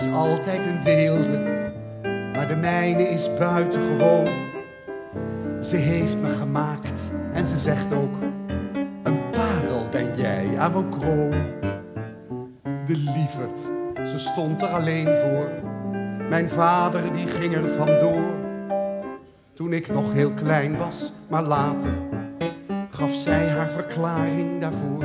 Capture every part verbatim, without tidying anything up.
was altijd een weelde, maar de mijne is buitengewoon. Ze heeft me gemaakt en ze zegt ook, een parel ben jij aan mijn kroon. De lieverd, ze stond er alleen voor. Mijn vader die ging er vandoor. Toen ik nog heel klein was, maar later gaf zij haar verklaring daarvoor.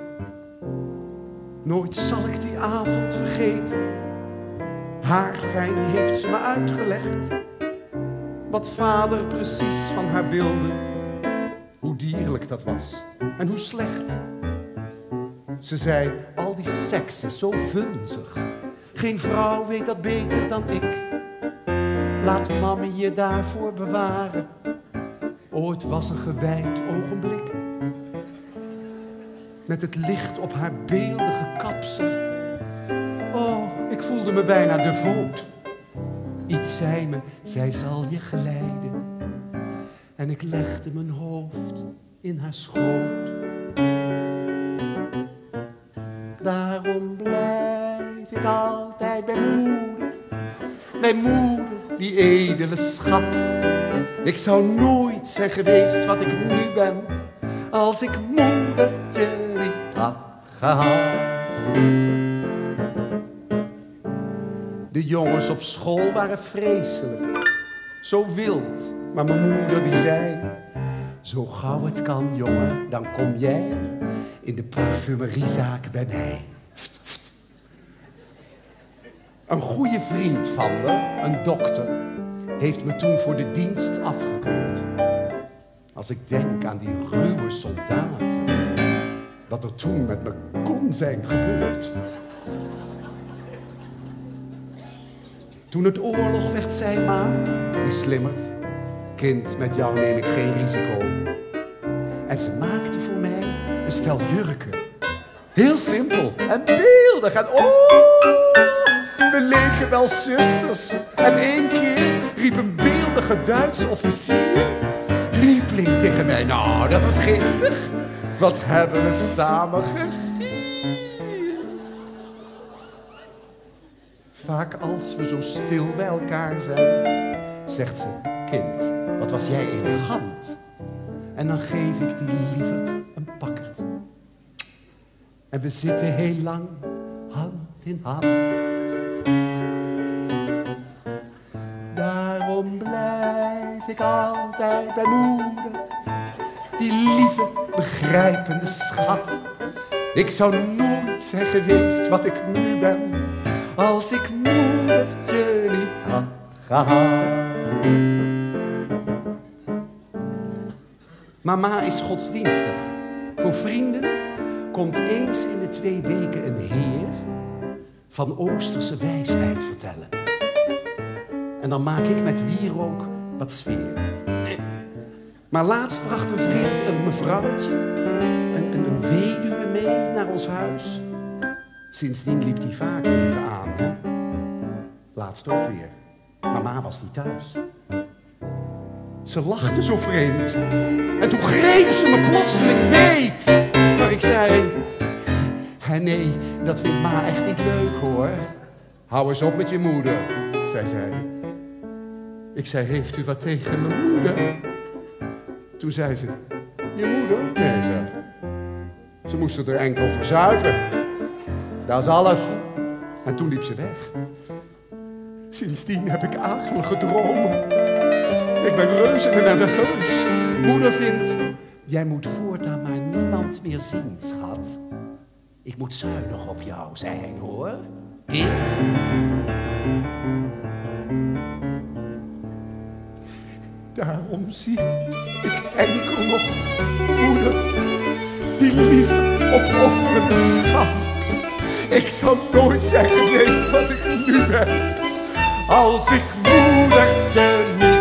Nooit zal ik die avond vergeten. Haarfijn heeft ze me uitgelegd wat vader precies van haar wilde. Hoe dierlijk dat was en hoe slecht. Ze zei, al die seks is zo vunzig. Geen vrouw weet dat beter dan ik. Laat mami je daarvoor bewaren. Ooit was een gewijd ogenblik. Met het licht op haar beeldige kapsel. Oh, ik voelde me bijna devoot. Iets zei me, zij zal je geleiden. En ik legde mijn hoofd in haar schoot. Daarom blijf ik altijd bij moeder. Bij moeder, die edele schat. Ik zou nooit zijn geweest wat ik nu ben, als ik moedertje niet had gehad. De jongens op school waren vreselijk, zo wild, maar mijn moeder die zei, zo gauw het kan, jongen, dan kom jij in de parfumeriezaak bij mij. Pft, pft. Een goede vriend van me, een dokter, heeft me toen voor de dienst afgekeurd. Als ik denk aan die ruwe soldaten, wat er toen met me kon zijn gebeurd. Toen het oorlog werd, zei ma, die slimmerd, kind, met jou neem ik geen risico. En ze maakte voor mij een stel jurken. Heel simpel en beeldig en oh, we leken wel zusters. En één keer riep een beeldige Duitse officier, liebling, tegen mij. Nou, dat was geestig. Wat hebben we samen gegierd. Vaak als we zo stil bij elkaar zijn, zegt ze, kind, wat was jij elegant. En dan geef ik die lieverd een pakkerd. En we zitten heel lang hand in hand. Daarom blijf ik altijd bij moeder, die lieve, begrijpende schat. Ik zou nooit zijn geweest wat ik nu ben, als ik moedertje niet had gehad. Mama is godsdienstig. Voor vrienden komt eens in de twee weken een heer van Oosterse wijsheid vertellen. En dan maak ik met wierook wat sfeer. Maar laatst bracht een vriend een mevrouwtje, een, een, een weduwe mee naar ons huis. Sindsdien liep die vaak even aan. Hè? Laatst ook weer. Mama was niet thuis. Ze lachte zo vreemd. En toen greep ze me plotseling beet. Maar ik zei, nee, dat vindt ma echt niet leuk hoor. Hou eens op met je moeder, zei zij. Ik zei, heeft u wat tegen mijn moeder? Toen zei ze, je moeder? Nee, zeg. Ze moesten er enkel verzuipen. Dat is alles. En toen liep ze weg. Sindsdien heb ik akelige dromen. Ik ben reuze en nerveus. Moeder vindt, jij moet voortaan maar niemand meer zien, schat. Ik moet zuinig op jou zijn, hoor, kind. Daarom zie ik enkel nog moeder, die lieve, opofferende schat. Ik zou nooit zijn geweest wat ik nu ben, als ik moedertje niet